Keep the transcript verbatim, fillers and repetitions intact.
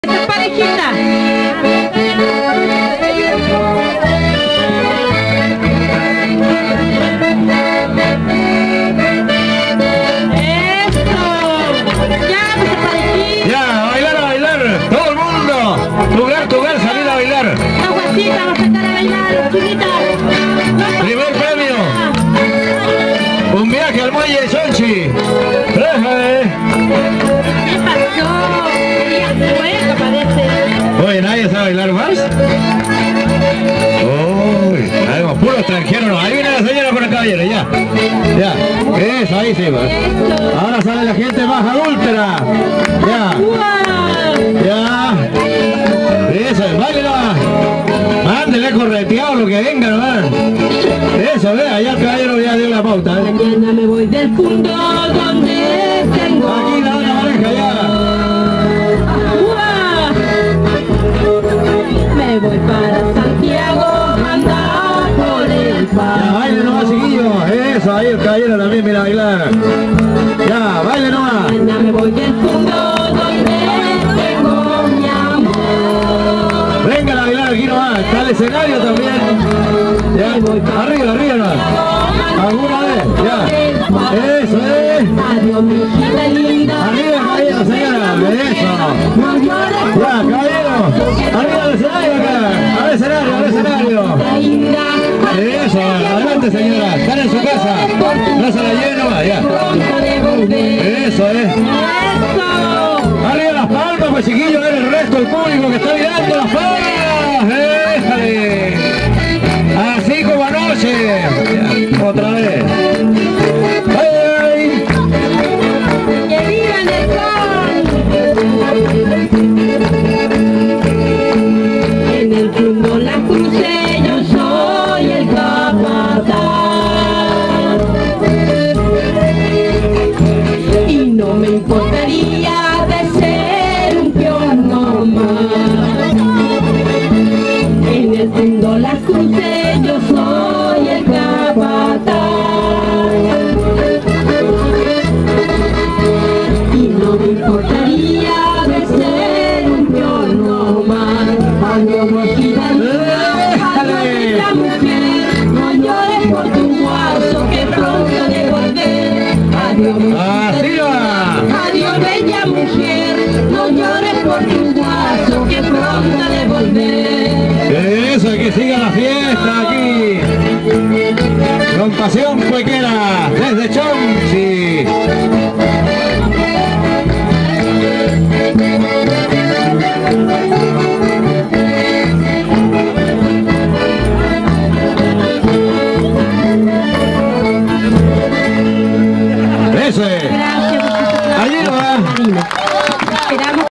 Esta parejita. Eso. Ya, esta parejita. Ya, a bailar, a bailar. Todo el mundo. Lugar, lugar, salir a bailar. Aguacita, vamos a empezar a bailar, chiquita. Primer premio. Un viaje al muelle de Sonchi. Déjame. ¿Qué pasó? Día fuego, parece. Oye, ¿nadie sabe bailar más? Uy, algo puro extranjero, no. Ahí viene la señora con el caballero, ya. Ya. Eso, ahí sí va. Ahora sale la gente más adúltera. Ya. Ya. Eso, baile nomás. Mándele correteado lo que venga nomás. Eso, ve, allá el caballero ya dio la pauta, ¿eh? Mañana me voy del punto donde tengo. Aquí la otra pareja, ya. Me voy para Santiago, anda por el Ya, par. baile nomás, chiquillos. Eso, ahí el caballero también, mira, bailar. Ya, baile nomás. Mañana me voy del punto donde tengo mi amor. Vengan a bailar aquí nomás, está el escenario también. Ya, arriba, arriba nomás. ¿Alguna vez? Ya. Eso es. Adiós, mi hijita linda. Arriba, caballero, señora. Eso. No llores Ya, caballero. Arriba del escenario acá. Al escenario, al escenario. linda. Eso, adelante señora. Están en su casa. No se la lleven nomás, ya. Pronto de volver. Eso es. Eso. Arriba las palmas, pues chiquillos, ver el resto del público que está mirando las palmas. Déjale. Así como anoche. Ya, otra vez. ¡Ay! Que vivan el sol. En el mundo la crucé, yo soy el capataz. Y no me importaría de ser un peón nomás. En el mundo la crucé, yo soy el capataz. Y no me importaría de ser un peón nomás. Adiós, mojita linda, adiós, bella mujer. No llores por tu guaso que pronto de volver. Adiós, mojita Así linda, va. adiós, bella mujer. No llores por tu guaso que pronto de volver. Eso, que siga la fiesta aquí. Con pasión cuequera, desde Chonchi. Eso es. Gracias, Allí va. Marina. Esperamos